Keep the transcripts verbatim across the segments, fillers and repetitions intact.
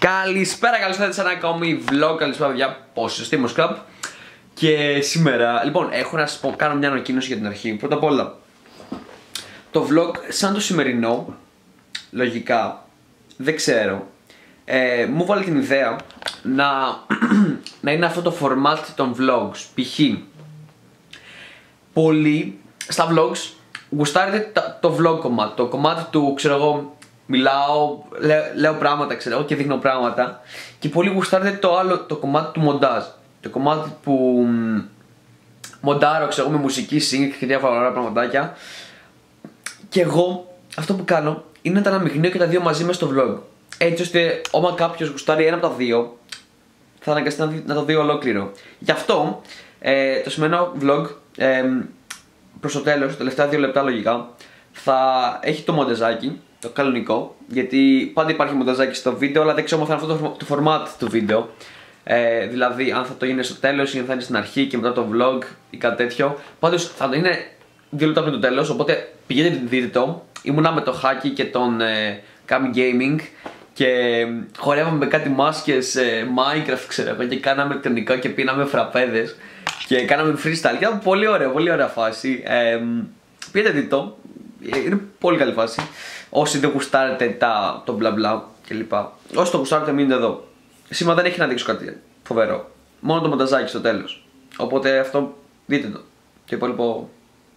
Καλησπέρα, καλώς ήρθατε σε ένα ακόμη vlog. Καλησπέρα, παιδιά. Πώς είστε, Steamos Club. Και σήμερα, λοιπόν, έχω να σας πω, κάνω μια ανακοίνωση για την αρχή. Πρώτα απ' όλα, το vlog, σαν το σημερινό, λογικά, δεν ξέρω, ε, μου βάλε την ιδέα να, να είναι αυτό το format των vlogs. Π.χ. πολλοί στα vlogs γουστάρετε το vlog κομμάτι, το κομμάτι του, ξέρω εγώ, μιλάω, λέω, λέω πράγματα, ξέρω εγώ, και δείχνω πράγματα. Και πολύ γουστάρετε το άλλο, το κομμάτι του μοντάζ. Το κομμάτι που μ, μοντάρω, ξέρω εγώ, με μουσική, sync και διάφορα ωραία πραγματάκια. Και εγώ αυτό που κάνω είναι να τα αναμειγνύω και τα δύο μαζί μέσα στο vlog. Έτσι ώστε όταν κάποιος γουστάρει ένα από τα δύο, θα αναγκαστεί να, να το δει ολόκληρο. Γι' αυτό ε, το σημερινό vlog, ε, προς το τέλος, τα τελευταία δύο λεπτά λογικά, θα έχει το μοντεζάκι, το κανονικό, γιατί πάντα υπάρχει μονταζάκι στο βίντεο, αλλά δεν ξέρω αν θα είναι αυτό το, το format του βίντεο. Ε, δηλαδή, αν θα το είναι στο τέλος ή αν θα είναι στην αρχή και μετά το vlog ή κάτι τέτοιο. Πάντως θα το είναι δύο λεπτά πριν το τέλος, οπότε πηγαίνετε δείτε το. Ήμουνα με το Χάκι και τον ε, Kami Gaming και χορεύαμε με κάτι μάσκες ε, Minecraft, ξέρω εγώ, και κάναμε ηλεκτρονικό και πίναμε φραπέδες και κάναμε freestyle. Και ήταν πολύ ωραίο, πολύ ωραία φάση. Ε, πείτε δείτε το. Είναι πολύ καλή φάση. Όσοι δεν γουστάρετε τα, το μπλα μπλα κλπ. Όσοι το γουστάρετε, μείνετε εδώ. Σήμερα δεν έχει να δείξω κάτι φοβερό. Μόνο το μονταζάκι στο τέλος. Οπότε αυτό δείτε το. Το υπόλοιπο.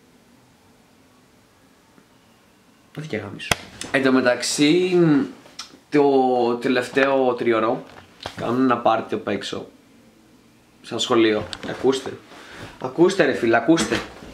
Δεν και γάμισου. Εν τω μεταξύ, το τελευταίο τριώρο κάνουν ένα πάρτι απ' έξω. Σαν σχολείο. Ακούστε. Ακούστε ρε φίλε, ακούστε.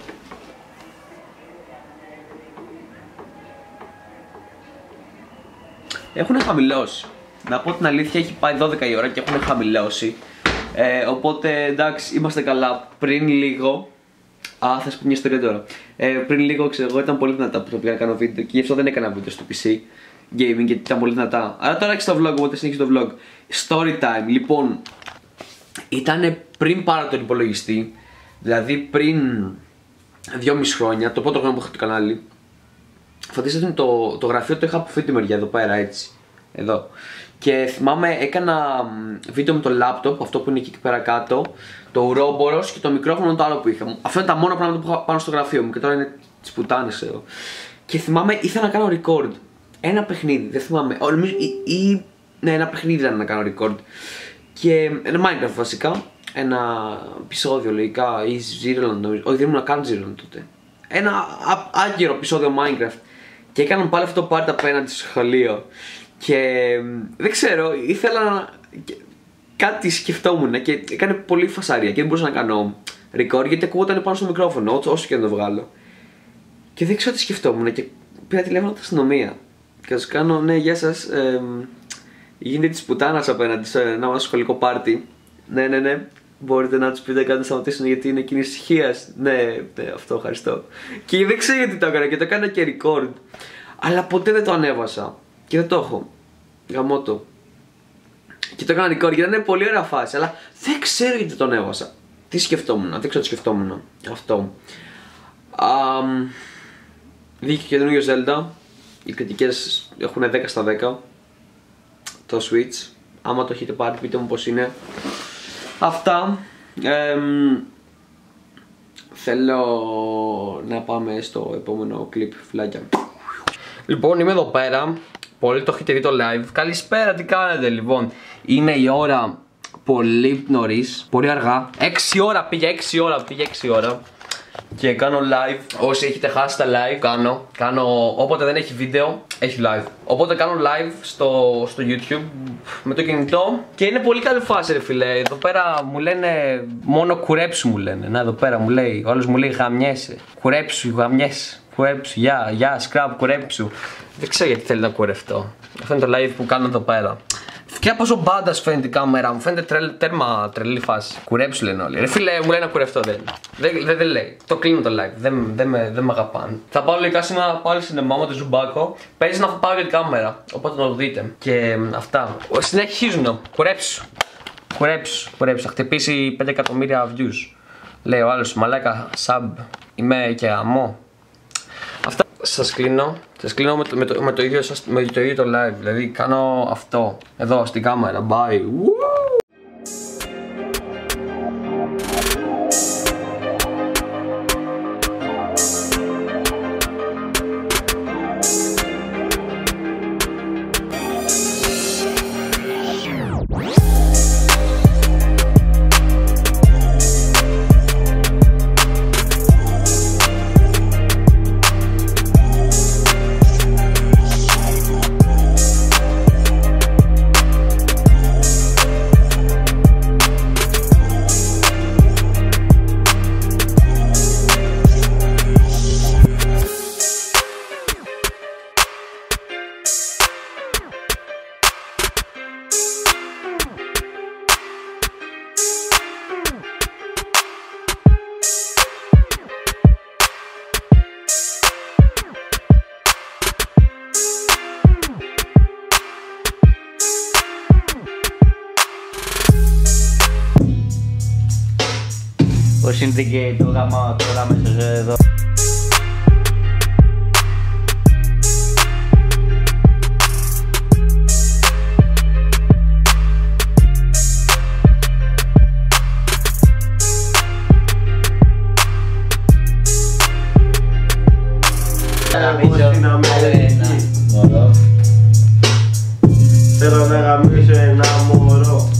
Έχουν χαμηλώσει. Να πω την αλήθεια, έχει πάει δώδεκα η ώρα και έχουν χαμηλώσει. Ε, οπότε εντάξει, είμαστε καλά. Πριν λίγο. Α, θα σου πω μια ιστορία τώρα. Ε, πριν λίγο, ξέρω εγώ, ήταν πολύ δυνατά που το πήγα να κάνω βίντεο και γι' αυτό δεν έκανα βίντεο στο πι σι Gaming, γιατί ήταν πολύ δυνατά. Αλλά τώρα έχει το vlog, οπότε συνεχίζει το vlog. Story time. Λοιπόν, ήταν πριν πάρω τον υπολογιστή, δηλαδή πριν δυόμιση χρόνια, το πρώτο χρόνο που είχα το κανάλι. Φανταστείτε το, το γραφείο το είχα από αυτή τη μεριά, εδώ πέρα, έτσι. Εδώ. Και θυμάμαι έκανα βίντεο με το λάπτοπ, αυτό που είναι εκεί πέρα κάτω, το ουρόμπορος και το μικρόφωνο το άλλο που είχα. Αυτά είναι τα μόνα πράγματα που είχα πάνω στο γραφείο μου και τώρα είναι τις πουτάνες εδώ. Και θυμάμαι ήθελα να κάνω record ένα παιχνίδι, δεν θυμάμαι, ή, ή ναι, ένα παιχνίδι ήταν να κάνω record. Και ένα Minecraft βασικά, ένα επεισόδιο λογικά, ή Zeroland νομίζω, όχι δεν ήμουν να κάνω Zeroland τότε. Ένα άγκυρο επεισόδιο Minecraft. Και έκαναν πάλι αυτό το πάρτι απέναντι στο σχολείο. Και δεν ξέρω, ήθελα να... κάτι σκεφτόμουν και έκανε πολύ φασαρία και δεν μπορούσα να κάνω record γιατί ακούγονταν πάνω στο μικρόφωνο, όσο και να το βγάλω. Και δεν ξέρω τι σκεφτόμουν και πήρα τηλέφωνο από την αστυνομία. Και θα σου κάνω, ναι, γεια σας, ε, γίνεται της πουτάνας απέναντι σε ένα σχολικό πάρτι. Ναι, ναι, ναι. Μπορείτε να τους πείτε κάτι να σταματήσουν γιατί είναι κίνηση ησυχίας. Ναι, ναι, αυτό ευχαριστώ. Και δεν ξέρω γιατί το έκανα και το έκανα και record. Αλλά ποτέ δεν το ανέβασα. Και δεν το έχω. Γαμώ το. Και το έκανα record γιατί είναι πολύ ωραία φάση. Αλλά δεν ξέρω γιατί το ανέβασα. Τι σκεφτόμουν, δεν ξέρω τι σκεφτόμουν. Αυτό. Um, Βγήκε και καινούργιο Zelda. Οι κριτικές έχουν δέκα στα δέκα. Το Switch. Άμα το έχετε πάρει, πείτε μου πως είναι. Αυτά. Ε, θέλω να πάμε στο επόμενο κλιπ, φιλάκια. Λοιπόν, είμαι εδώ πέρα. Πολλοί το έχετε δει το live. Καλησπέρα, τι κάνετε λοιπόν. Είναι η ώρα πολύ νωρίς, πολύ αργά. έξι ώρα πήγε, έξι ώρα πήγε, έξι ώρα. Και κάνω live. Όσοι έχετε χάσει τα live, κάνω. Κάνω όποτε δεν έχει βίντεο, έχει live. Οπότε κάνω live στο, στο YouTube με το κινητό. Και είναι πολύ καλή φάση, ρε φίλε. Εδώ πέρα μου λένε μόνο κουρέψου, μου λένε. Να, εδώ πέρα μου λέει, ο άλλος μου λέει γαμιέσαι. Κουρέψου, γαμιέσαι. Κουρέψου, γεια, γεια, σκραπ, κουρέψου. Δεν ξέρω γιατί θέλει να κουρευτώ. Αυτό είναι το live που κάνω εδώ πέρα. Και πόσο μπάντας φαίνεται η κάμερα μου, φαίνεται τρελ, τέρμα τρελή φάση. Κουρέψου λένε όλοι. Ρε φίλε, μου λέει να κουρευτώ, δεν. Δεν, δεν, δεν λέει. Το κλείνω το live. Δεν, δεν, με, δεν με αγαπάνε. Θα πάω λογικά σήμερα πάλι σινεμά με το Ζουμπάκο. Παίζει να πάω για την κάμερα. Οπότε να το δείτε. Και αυτά. Συνεχίζουν. Κουρέψου. Κουρέψου. Κουρέψου. Θα χτυπήσει πέντε εκατομμύρια views. Λέει ο άλλος, μαλάκα, sub. Είμαι και αμό. Αυτά. Σας κλείνω. Σας κλείνω με το, με, το, με, το ίδιο, με το ίδιο το live, δηλαδή κάνω αυτό, εδώ στην κάμερα, bye. Πώς είναι και το γάμα τώρα μέσα εδώ. Θέλω να γαμίσω ένα μωρό.